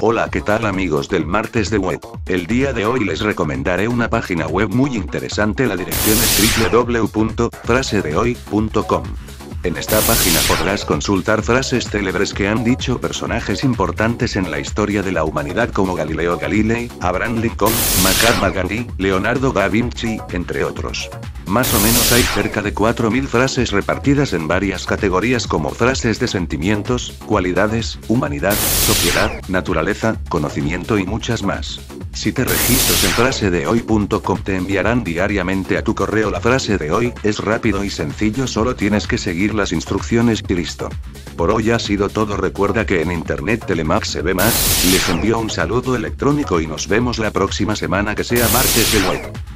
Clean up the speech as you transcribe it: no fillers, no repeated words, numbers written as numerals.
Hola, ¿qué tal amigos del martes de web? El día de hoy les recomendaré una página web muy interesante, la dirección es www.frasedehoy.com. En esta página podrás consultar frases célebres que han dicho personajes importantes en la historia de la humanidad como Galileo Galilei, Abraham Lincoln, Mahatma Gandhi, Leonardo da Vinci, entre otros. Más o menos hay cerca de 4000 frases repartidas en varias categorías como frases de sentimientos, cualidades, humanidad, sociedad, naturaleza, conocimiento y muchas más. Si te registras en frasedehoy.com te enviarán diariamente a tu correo la frase de hoy, es rápido y sencillo, solo tienes que seguir las instrucciones y listo. Por hoy ha sido todo, recuerda que en internet Telemax se ve más, les envío un saludo electrónico y nos vemos la próxima semana que sea martes de web.